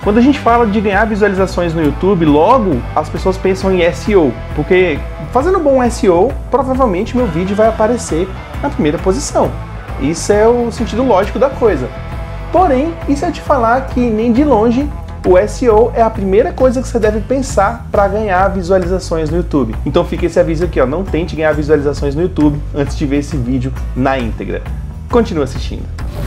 Quando a gente fala de ganhar visualizações no YouTube, logo as pessoas pensam em SEO, porque fazendo bom SEO, provavelmente meu vídeo vai aparecer na primeira posição. Isso é o sentido lógico da coisa. Porém, e se eu te falar que nem de longe o SEO é a primeira coisa que você deve pensar para ganhar visualizações no YouTube? Então fica esse aviso aqui, ó, não tente ganhar visualizações no YouTube antes de ver esse vídeo na íntegra. Continua assistindo.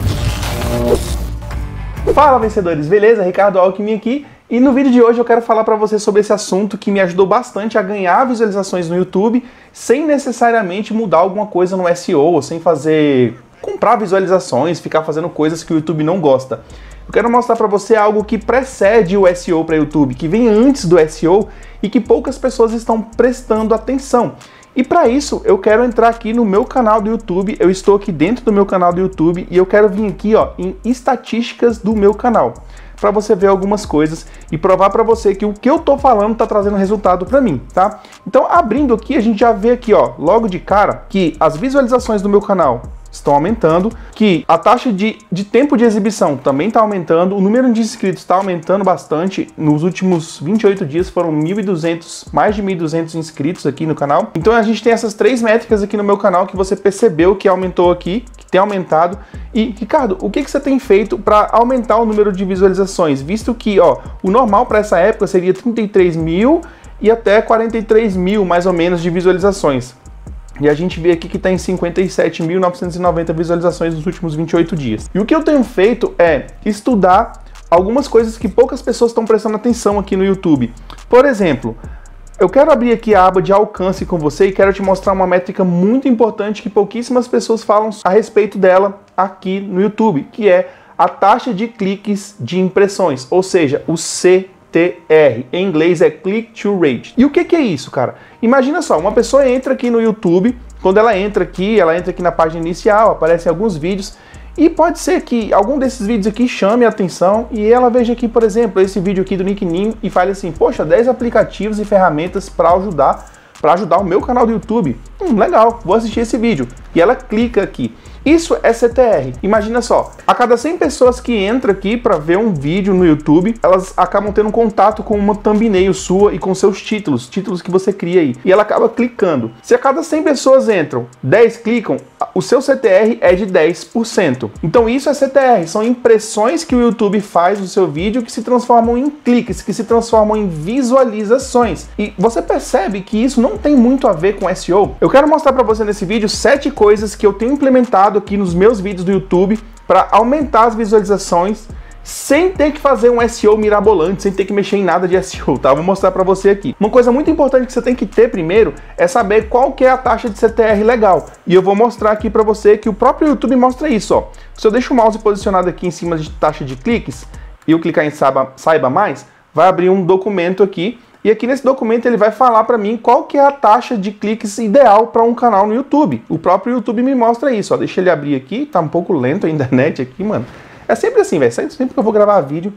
Fala, vencedores, beleza? Ricardo Alckmin aqui, e no vídeo de hoje eu quero falar para você sobre esse assunto que me ajudou bastante a ganhar visualizações no YouTube sem necessariamente mudar alguma coisa no SEO, ou sem comprar visualizações, ficar fazendo coisas que o YouTube não gosta. Eu quero mostrar para você algo que precede o SEO para YouTube, que vem antes do SEO e que poucas pessoas estão prestando atenção. E para isso, eu quero entrar aqui no meu canal do YouTube, eu estou aqui dentro do meu canal do YouTube e eu quero vir aqui, ó, em estatísticas do meu canal, para você ver algumas coisas e provar para você que o que eu tô falando tá trazendo resultado para mim, tá? Então, abrindo aqui, a gente já vê aqui, ó, logo de cara, que as visualizações do meu canal estão aumentando, que a taxa de tempo de exibição também está aumentando, o número de inscritos está aumentando bastante. Nos últimos 28 dias foram 1.200, mais de 1.200 inscritos aqui no canal. Então a gente tem essas três métricas aqui no meu canal que você percebeu que aumentou aqui, que tem aumentado. E, Ricardo, o que você tem feito para aumentar o número de visualizações? Visto que, ó, o normal para essa época seria 33 mil e até 43 mil, mais ou menos, de visualizações. E a gente vê aqui que está em 57.990 visualizações nos últimos 28 dias. E o que eu tenho feito é estudar algumas coisas que poucas pessoas estão prestando atenção aqui no YouTube. Por exemplo, eu quero abrir aqui a aba de alcance com você e quero te mostrar uma métrica muito importante que pouquíssimas pessoas falam a respeito dela aqui no YouTube, que é a taxa de cliques de impressões, ou seja, o CTR. Em inglês é Click to Rate. E o que é isso, cara? Imagina só, uma pessoa entra aqui no YouTube, quando ela entra aqui na página inicial, aparecem alguns vídeos, e pode ser que algum desses vídeos aqui chame a atenção e ela veja aqui, por exemplo, esse vídeo aqui do Nick Nim e fale assim, poxa, 10 aplicativos e ferramentas para ajudar o meu canal do YouTube. Legal, vou assistir esse vídeo. E ela clica aqui. Isso é CTR. Imagina só, a cada 100 pessoas que entram aqui para ver um vídeo no YouTube, elas acabam tendo contato com uma thumbnail sua e com seus títulos que você cria aí. E ela acaba clicando. Se a cada 100 pessoas entram, 10 clicam, o seu CTR é de 10%. Então isso é CTR, são impressões que o YouTube faz no seu vídeo que se transformam em cliques, que se transformam em visualizações. E você percebe que isso não tem muito a ver com SEO? Eu quero mostrar para você nesse vídeo 7 coisas que eu tenho implementado aqui nos meus vídeos do YouTube para aumentar as visualizações sem ter que fazer um SEO mirabolante, sem ter que mexer em nada de SEO, tá? Vou mostrar para você aqui. Uma coisa muito importante que você tem que ter primeiro é saber qual que é a taxa de CTR legal. E eu vou mostrar aqui para você que o próprio YouTube mostra isso, ó. Se eu deixo o mouse posicionado aqui em cima de taxa de cliques e eu clicar em saiba mais, vai abrir um documento aqui. E aqui nesse documento ele vai falar para mim qual que é a taxa de cliques ideal para um canal no YouTube. O próprio YouTube me mostra isso, ó. Deixa ele abrir aqui, tá um pouco lento a internet aqui, mano. É sempre assim, velho. Sempre que eu vou gravar vídeo,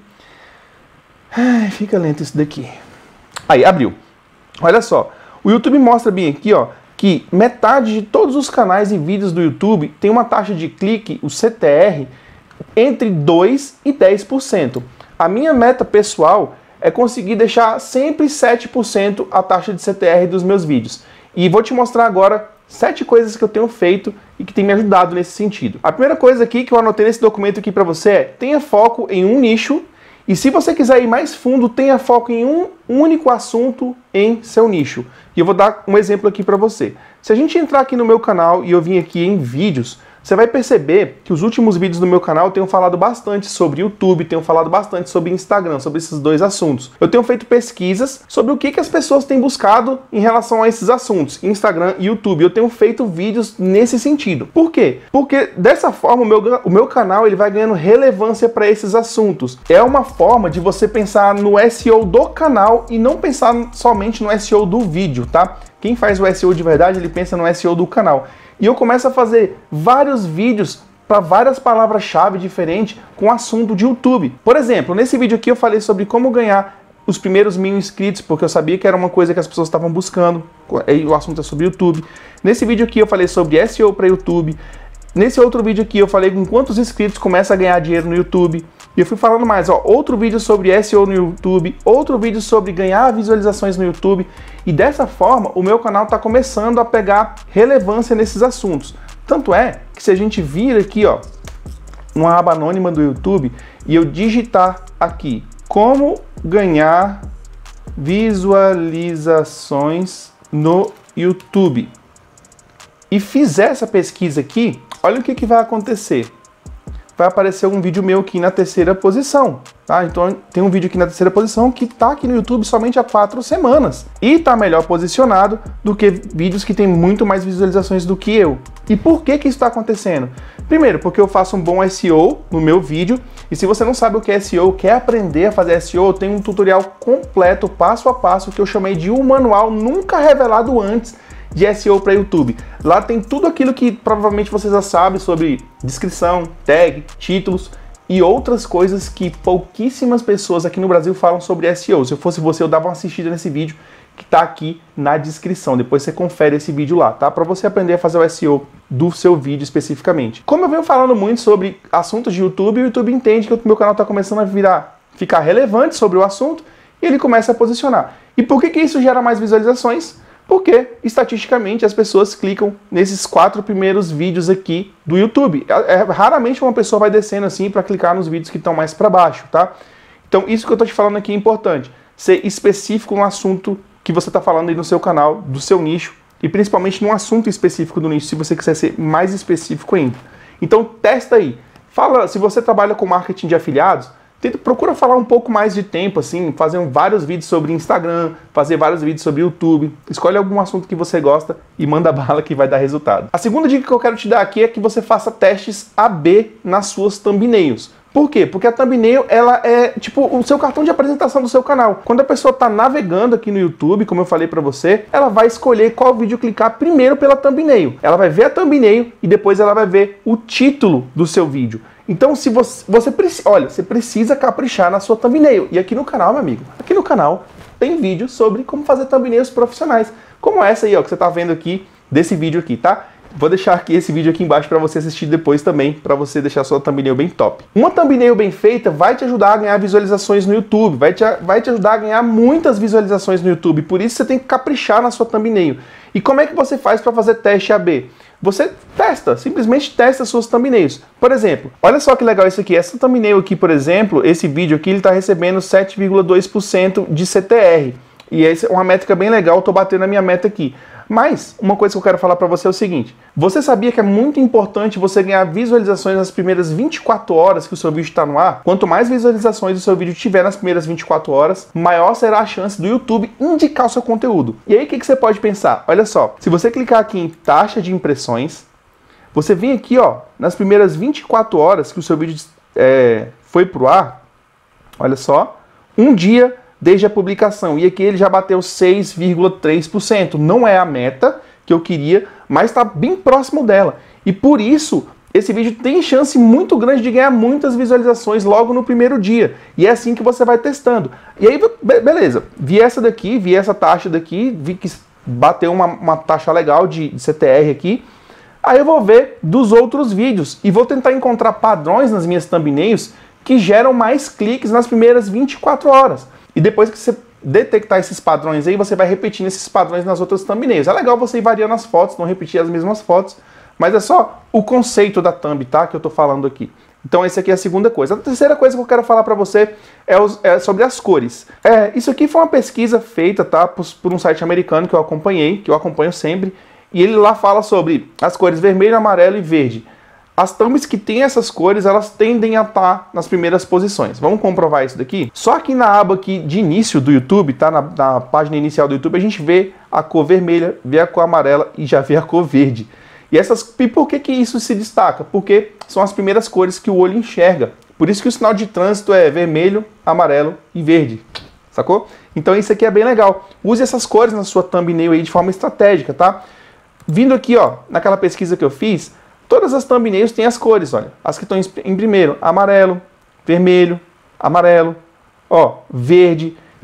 ai, fica lento isso daqui. Aí, abriu. Olha só, o YouTube mostra bem aqui, ó, que metade de todos os canais e vídeos do YouTube tem uma taxa de clique, o CTR, entre 2% e 10%. A minha meta pessoal é conseguir deixar sempre 7% a taxa de CTR dos meus vídeos. E vou te mostrar agora 7 coisas que eu tenho feito e que tem me ajudado nesse sentido. A primeira coisa aqui que eu anotei nesse documento aqui para você é: tenha foco em um nicho, e se você quiser ir mais fundo, tenha foco em um único assunto em seu nicho. E eu vou dar um exemplo aqui para você. Se a gente entrar aqui no meu canal e eu vim aqui em vídeos, você vai perceber que os últimos vídeos do meu canal eu tenho falado bastante sobre YouTube, tenho falado bastante sobre Instagram, sobre esses dois assuntos. Eu tenho feito pesquisas sobre o que as pessoas têm buscado em relação a esses assuntos, Instagram e YouTube. Eu tenho feito vídeos nesse sentido. Por quê? Porque dessa forma o meu canal ele vai ganhando relevância para esses assuntos. É uma forma de você pensar no SEO do canal e não pensar somente no SEO do vídeo, tá? Quem faz o SEO de verdade, ele pensa no SEO do canal. E eu começo a fazer vários vídeos para várias palavras-chave diferentes com assunto de YouTube. Por exemplo, nesse vídeo aqui eu falei sobre como ganhar os primeiros 1000 inscritos, porque eu sabia que era uma coisa que as pessoas estavam buscando, e o assunto é sobre YouTube. Nesse vídeo aqui eu falei sobre SEO para YouTube. Nesse outro vídeo aqui eu falei com quantos inscritos começa a ganhar dinheiro no YouTube. E eu fui falando mais, ó, outro vídeo sobre SEO no YouTube, outro vídeo sobre ganhar visualizações no YouTube. E dessa forma, o meu canal está começando a pegar relevância nesses assuntos. Tanto é que se a gente vir aqui, ó, uma aba anônima do YouTube e eu digitar aqui, como ganhar visualizações no YouTube, e fizer essa pesquisa aqui, olha o que vai acontecer. Vai aparecer um vídeo meu aqui na terceira posição, tá? Então tem um vídeo aqui na terceira posição que tá aqui no YouTube somente há 4 semanas e tá melhor posicionado do que vídeos que tem muito mais visualizações do que eu. E por que isso está acontecendo? Primeiro, porque eu faço um bom SEO no meu vídeo, e se você não sabe o que é SEO, quer aprender a fazer SEO, eu tenho um tutorial completo, passo a passo, que eu chamei de um manual nunca revelado antes de SEO para YouTube. Lá tem tudo aquilo que provavelmente vocês já sabem sobre descrição, tag, títulos e outras coisas que pouquíssimas pessoas aqui no Brasil falam sobre SEO. Se eu fosse você, eu dava uma assistida nesse vídeo que está aqui na descrição. Depois você confere esse vídeo lá, tá? Para você aprender a fazer o SEO do seu vídeo especificamente. Como eu venho falando muito sobre assuntos de YouTube, o YouTube entende que o meu canal está começando a ficar relevante sobre o assunto e ele começa a posicionar. E por que isso gera mais visualizações? Porque, estatisticamente, as pessoas clicam nesses 4 primeiros vídeos aqui do YouTube. Raramente uma pessoa vai descendo assim para clicar nos vídeos que estão mais para baixo, tá? Então, isso que eu estou te falando aqui é importante. Ser específico no assunto que você está falando aí no seu canal, do seu nicho, e principalmente num assunto específico do nicho, se você quiser ser mais específico ainda. Então, testa aí. Fala, se você trabalha com marketing de afiliados, procura falar um pouco mais de tempo, assim, fazer vários vídeos sobre Instagram, fazer vários vídeos sobre YouTube. Escolhe algum assunto que você gosta e manda bala que vai dar resultado. A segunda dica que eu quero te dar aqui é que você faça testes AB nas suas thumbnails. Por quê? Porque a thumbnail, ela é tipo o seu cartão de apresentação do seu canal. Quando a pessoa está navegando aqui no YouTube, como eu falei para você, ela vai escolher qual vídeo clicar primeiro pela thumbnail. Ela vai ver a thumbnail e depois ela vai ver o título do seu vídeo. Então, se você precisa caprichar na sua thumbnail. E aqui no canal, meu amigo, aqui no canal tem vídeo sobre como fazer thumbnails profissionais. Como essa aí, ó, que você está vendo aqui, desse vídeo aqui, tá? Vou deixar aqui esse vídeo aqui embaixo para você assistir depois também, para você deixar a sua thumbnail bem top. Uma thumbnail bem feita vai te ajudar a ganhar visualizações no YouTube, vai te ajudar a ganhar muitas visualizações no YouTube, por isso você tem que caprichar na sua thumbnail. E como é que você faz para fazer teste AB? Você testa, simplesmente testa as suas thumbnails. Por exemplo, olha só que legal isso aqui, essa thumbnail aqui, por exemplo, esse vídeo aqui, ele está recebendo 7,2% de CTR. E essa é uma métrica bem legal, eu estou batendo a minha meta aqui. Mas, uma coisa que eu quero falar para você é o seguinte, você sabia que é muito importante você ganhar visualizações nas primeiras 24 horas que o seu vídeo está no ar? Quanto mais visualizações o seu vídeo tiver nas primeiras 24 horas, maior será a chance do YouTube indicar o seu conteúdo. E aí, o que você pode pensar? Olha só, se você clicar aqui em taxa de impressões, você vem aqui, ó, nas primeiras 24 horas que o seu vídeo foi pro ar, olha só, um dia desde a publicação, e aqui ele já bateu 6,3%. Não é a meta que eu queria, mas está bem próximo dela. E por isso, esse vídeo tem chance muito grande de ganhar muitas visualizações logo no primeiro dia. E é assim que você vai testando. E aí, beleza, vi essa daqui, vi essa taxa daqui, vi que bateu uma taxa legal de CTR aqui. Aí eu vou ver dos outros vídeos e vou tentar encontrar padrões nas minhas thumbnails que geram mais cliques nas primeiras 24 horas. E depois que você detectar esses padrões aí, você vai repetindo esses padrões nas outras thumbnails. É legal você ir variando as fotos, não repetir as mesmas fotos, mas é só o conceito da thumb, tá? Que eu tô falando aqui. Então essa aqui é a segunda coisa. A terceira coisa que eu quero falar para você é sobre as cores. Isso aqui foi uma pesquisa feita, tá? Por um site americano que eu acompanhei, que eu acompanho sempre, e ele lá fala sobre as cores vermelho, amarelo e verde. As thumbs que tem essas cores, elas tendem a estar nas primeiras posições. Vamos comprovar isso daqui? Só aqui na aba aqui de início do YouTube, tá? Na página inicial do YouTube, a gente vê a cor vermelha, vê a cor amarela e já vê a cor verde. E por que isso se destaca? Porque são as primeiras cores que o olho enxerga. Por isso que o sinal de trânsito é vermelho, amarelo e verde. Sacou? Então isso aqui é bem legal. Use essas cores na sua thumbnail aí de forma estratégica, tá? Vindo aqui, ó, naquela pesquisa que eu fiz, todas as thumbnails têm as cores, olha. As que estão em primeiro, amarelo, vermelho, amarelo, ó, verde.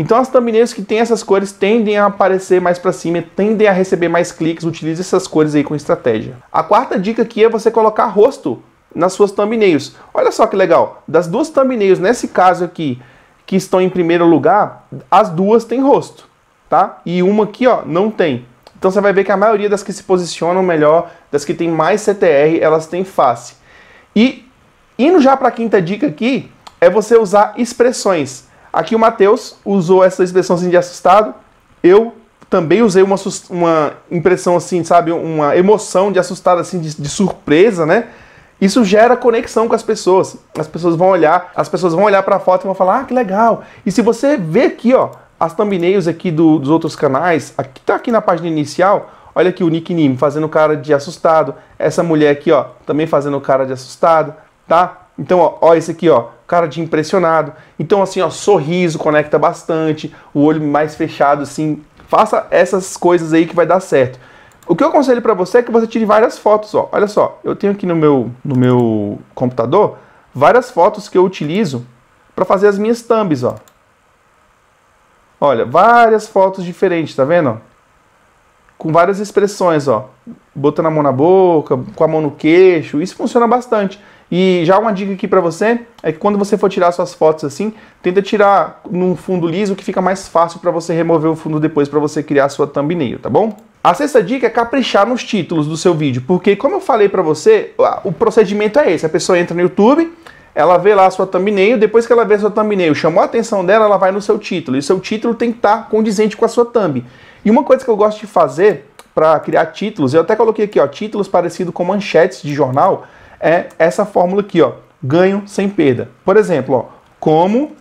Então as thumbnails que tem essas cores tendem a aparecer mais para cima, tendem a receber mais cliques. Utilize essas cores aí com estratégia. A quarta dica aqui é você colocar rosto nas suas thumbnails. Olha só que legal, das duas thumbnails, nesse caso aqui, que estão em primeiro lugar, as duas têm rosto, tá? E uma aqui, ó, não tem. Então você vai ver que a maioria das que se posicionam melhor, das que tem mais CTR, elas têm face. E indo já para a quinta dica aqui, é você usar expressões. Aqui o Matheus usou essa expressão assim de assustado, eu também usei uma impressão assim, sabe, uma emoção de assustado, assim, de surpresa, né? Isso gera conexão com as pessoas vão olhar para a foto e vão falar, ah, que legal. E se você ver aqui, ó, as thumbnails aqui dos outros canais, aqui tá aqui na página inicial, olha aqui o Nick Nim fazendo cara de assustado, essa mulher aqui, ó, também fazendo cara de assustado, tá? Então, ó, esse aqui, ó, cara de impressionado. Então, assim, ó, sorriso conecta bastante, o olho mais fechado, assim. Faça essas coisas aí que vai dar certo. O que eu aconselho pra você é que você tire várias fotos, ó. Olha só, eu tenho aqui no meu computador várias fotos que eu utilizo pra fazer as minhas thumbs, ó. Olha, várias fotos diferentes, tá vendo? Com várias expressões, ó. Botando a mão na boca, com a mão no queixo, isso funciona bastante. E já uma dica aqui pra você, é que quando você for tirar suas fotos assim, tenta tirar num fundo liso que fica mais fácil pra você remover o fundo depois pra você criar a sua thumbnail, tá bom? A sexta dica é caprichar nos títulos do seu vídeo, porque como eu falei pra você, o procedimento é esse, a pessoa entra no YouTube, ela vê lá a sua thumbnail, depois que ela vê a sua thumbnail, chamou a atenção dela, ela vai no seu título, e o seu título tem que estar condizente com a sua thumb. E uma coisa que eu gosto de fazer para criar títulos, eu até coloquei aqui, ó, títulos parecidos com manchetes de jornal, é essa fórmula aqui, ó, ganho sem perda. Por exemplo, ó, como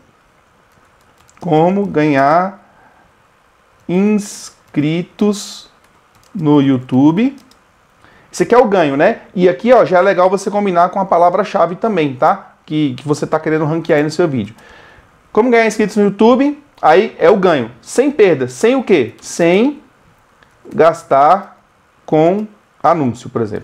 ganhar inscritos no YouTube. Isso aqui é o ganho, né? E aqui, ó, já é legal você combinar com a palavra-chave também, tá? Que você tá querendo ranquear aí no seu vídeo. Como ganhar inscritos no YouTube, aí é o ganho. Sem perda. Sem o quê? Sem gastar com anúncio, por exemplo.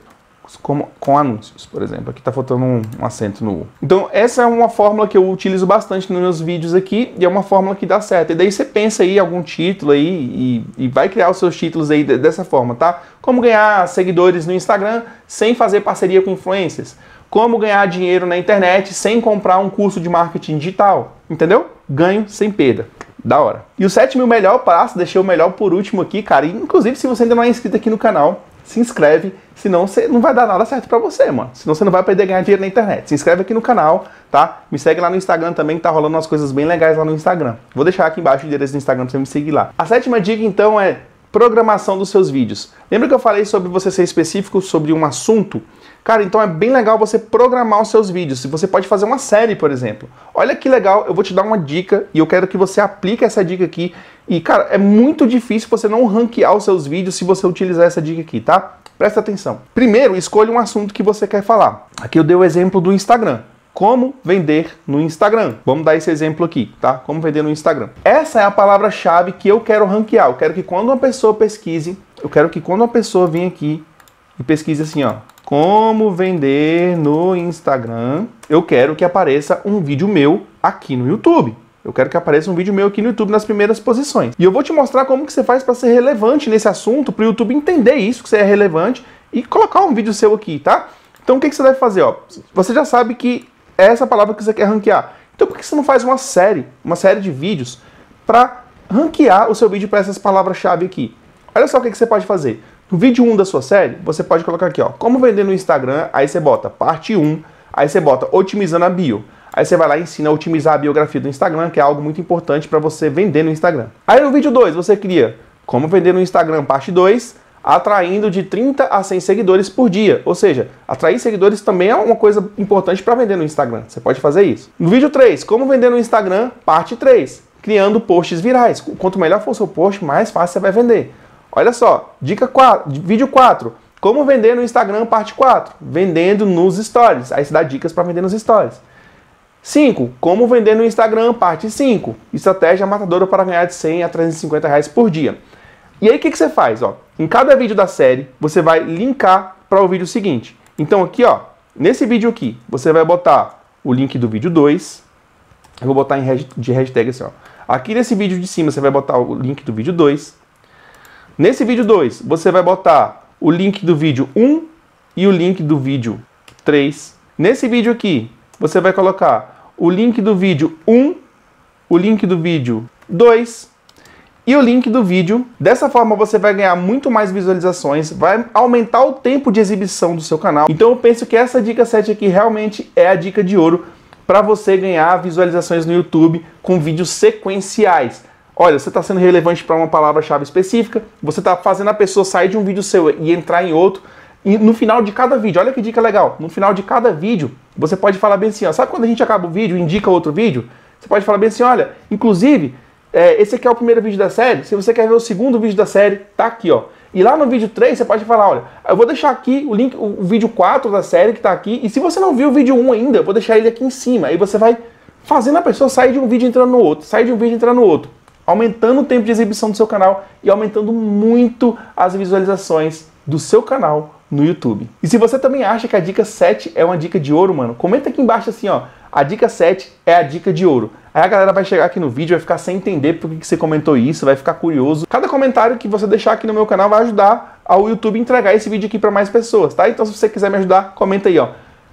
Com anúncios, por exemplo. Aqui tá faltando um acento no U. Então, essa é uma fórmula que eu utilizo bastante nos meus vídeos aqui, e é uma fórmula que dá certo. E daí você pensa aí algum título aí e vai criar os seus títulos aí dessa forma, tá? Como ganhar seguidores no Instagram sem fazer parceria com influencers. Como ganhar dinheiro na internet sem comprar um curso de marketing digital. Entendeu? Ganho sem perda. Da hora. E o sétimo e o melhor passo, deixei o melhor por último aqui, cara. E, inclusive, se você ainda não é inscrito aqui no canal, se inscreve, senão você não vai dar nada certo pra você, mano. Senão você não vai poder ganhar dinheiro na internet. Se inscreve aqui no canal, tá? Me segue lá no Instagram também, que tá rolando umas coisas bem legais lá no Instagram. Vou deixar aqui embaixo o endereço do Instagram pra você me seguir lá. A sétima dica, então, é programação dos seus vídeos. Lembra que eu falei sobre você ser específico sobre um assunto? Cara, então é bem legal você programar os seus vídeos. Se você pode fazer uma série, por exemplo. Olha que legal, eu vou te dar uma dica e eu quero que você aplique essa dica aqui. E, cara, é muito difícil você não ranquear os seus vídeos se você utilizar essa dica aqui, tá? Presta atenção. Primeiro, escolha um assunto que você quer falar. Aqui eu dei o exemplo do Instagram. Como vender no Instagram. Vamos dar esse exemplo aqui, tá? Como vender no Instagram. Essa é a palavra-chave que eu quero ranquear. Eu quero que quando uma pessoa pesquise, eu quero que quando uma pessoa venha aqui e pesquise assim, ó, como vender no Instagram, eu quero que apareça um vídeo meu aqui no YouTube. Eu quero que apareça um vídeo meu aqui no YouTube nas primeiras posições. E eu vou te mostrar como que você faz para ser relevante nesse assunto, para o YouTube entender isso, que você é relevante, e colocar um vídeo seu aqui, tá? Então o que você deve fazer? Ó? Você já sabe que é essa palavra que você quer ranquear. Então por que você não faz uma série de vídeos para ranquear o seu vídeo para essas palavras-chave aqui? Olha só o que você pode fazer. No vídeo 1 da sua série, você pode colocar aqui, ó, como vender no Instagram, aí você bota parte 1, aí você bota otimizando a bio. Aí você vai lá e ensina a otimizar a biografia do Instagram, que é algo muito importante para você vender no Instagram. Aí no vídeo 2 você cria como vender no Instagram parte 2, atraindo de 30 a 100 seguidores por dia. Ou seja, atrair seguidores também é uma coisa importante para vender no Instagram. Você pode fazer isso. No vídeo 3, como vender no Instagram parte 3, criando posts virais. Quanto melhor for o seu post, mais fácil você vai vender. Olha só, dica 4, vídeo 4, como vender no Instagram parte 4, vendendo nos stories. Aí você dá dicas para vender nos stories. 5. Como vender no Instagram, parte 5. Estratégia matadora para ganhar de 100 a 350 reais por dia. E aí o que você faz? Ó? Em cada vídeo da série, você vai linkar para o vídeo seguinte. Então aqui, ó, nesse vídeo aqui, você vai botar o link do vídeo 2, Eu vou botar de hashtag assim, ó. Aqui nesse vídeo de cima você vai botar o link do vídeo 2. Nesse vídeo 2, você vai botar o link do vídeo 1 e o link do vídeo 3. Nesse vídeo aqui, você vai colocar o link do vídeo 1, o link do vídeo 2 e o link do vídeo. Dessa forma você vai ganhar muito mais visualizações, vai aumentar o tempo de exibição do seu canal. Então eu penso que essa dica 7 aqui realmente é a dica de ouro para você ganhar visualizações no YouTube com vídeos sequenciais. Olha, você está sendo relevante para uma palavra-chave específica, você está fazendo a pessoa sair de um vídeo seu e entrar em outro. E no final de cada vídeo, olha que dica legal, no final de cada vídeo, você pode falar bem assim, ó, sabe quando a gente acaba o vídeo e indica outro vídeo? Você pode falar bem assim, olha, inclusive, esse aqui é o primeiro vídeo da série, se você quer ver o segundo vídeo da série, tá aqui, ó. E lá no vídeo 3, você pode falar, olha, eu vou deixar aqui o link, o vídeo 4 da série que tá aqui, e se você não viu o vídeo 1 ainda, eu vou deixar ele aqui em cima. Aí você vai fazendo a pessoa sair de um vídeo entrando no outro, sair de um vídeo entrando no outro, aumentando o tempo de exibição do seu canal e aumentando muito as visualizações do seu canal no YouTube. E se você também acha que a dica 7 é uma dica de ouro, mano, comenta aqui embaixo assim, ó, a dica 7 é a dica de ouro. Aí a galera vai chegar aqui no vídeo, vai ficar sem entender por que você comentou isso, vai ficar curioso. Cada comentário que você deixar aqui no meu canal vai ajudar ao YouTube entregar esse vídeo aqui para mais pessoas, tá? Então se você quiser me ajudar, comenta aí, ó.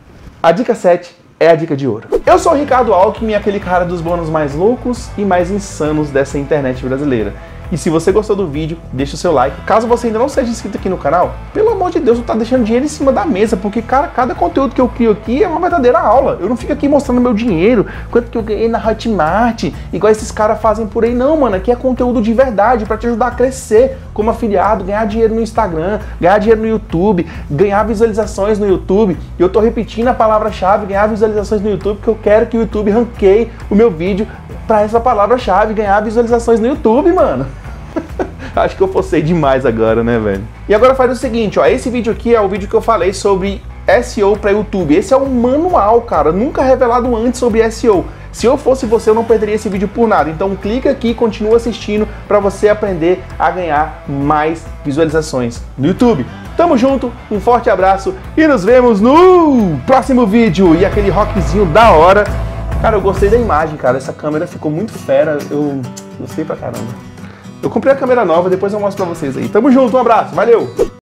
A dica 7 é a dica de ouro. Eu sou o Ricardo Alckmin, aquele cara dos bônus mais loucos e mais insanos dessa internet brasileira. E se você gostou do vídeo, deixa o seu like. Caso você ainda não seja inscrito aqui no canal, pelo amor de Deus, não tá deixando dinheiro em cima da mesa, porque, cara, cada conteúdo que eu crio aqui é uma verdadeira aula. Eu não fico aqui mostrando meu dinheiro, quanto que eu ganhei na Hotmart, igual esses caras fazem por aí. Não, mano, aqui é conteúdo de verdade, pra te ajudar a crescer como afiliado, ganhar dinheiro no Instagram, ganhar dinheiro no YouTube, ganhar visualizações no YouTube. E eu tô repetindo a palavra-chave, ganhar visualizações no YouTube, porque eu quero que o YouTube ranqueie o meu vídeo pra essa palavra-chave, ganhar visualizações no YouTube, mano. Acho que eu forcei demais agora, né, velho? E agora faz o seguinte, ó, esse vídeo aqui é o vídeo que eu falei sobre SEO para YouTube. Esse é um manual, cara, nunca revelado antes sobre SEO. Se eu fosse você, eu não perderia esse vídeo por nada. Então clica aqui e continua assistindo para você aprender a ganhar mais visualizações no YouTube. Tamo junto, um forte abraço e nos vemos no próximo vídeo. E aquele rockzinho da hora. Cara, eu gostei da imagem, cara. Essa câmera ficou muito fera. Eu gostei pra caramba. Eu comprei a câmera nova, depois eu mostro pra vocês aí. Tamo junto, um abraço, valeu!